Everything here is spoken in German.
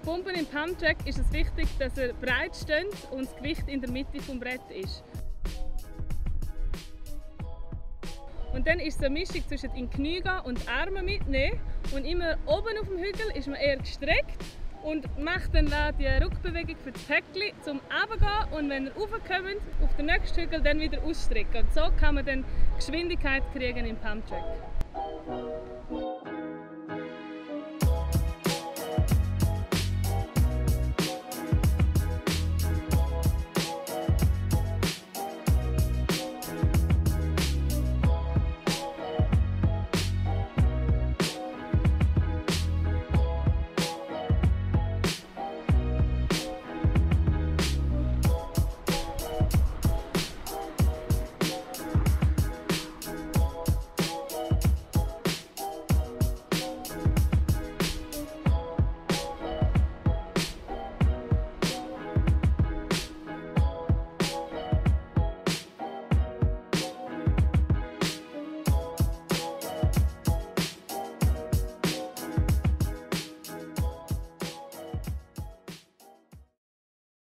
Pumpen im Pumptrack ist es wichtig, dass er breit steht und das Gewicht in der Mitte des Bretts ist. Und dann ist es eine Mischung zwischen in die Knie gehen und die Arme mitnehmen. Und immer oben auf dem Hügel ist man eher gestreckt und macht dann die Rückbewegung für das Päckchen zum Runtergehen. Und wenn ihr raufkommt, auf den nächsten Hügel dann wieder ausstrecken. Und so kann man dann Geschwindigkeit kriegen im Pumptrack.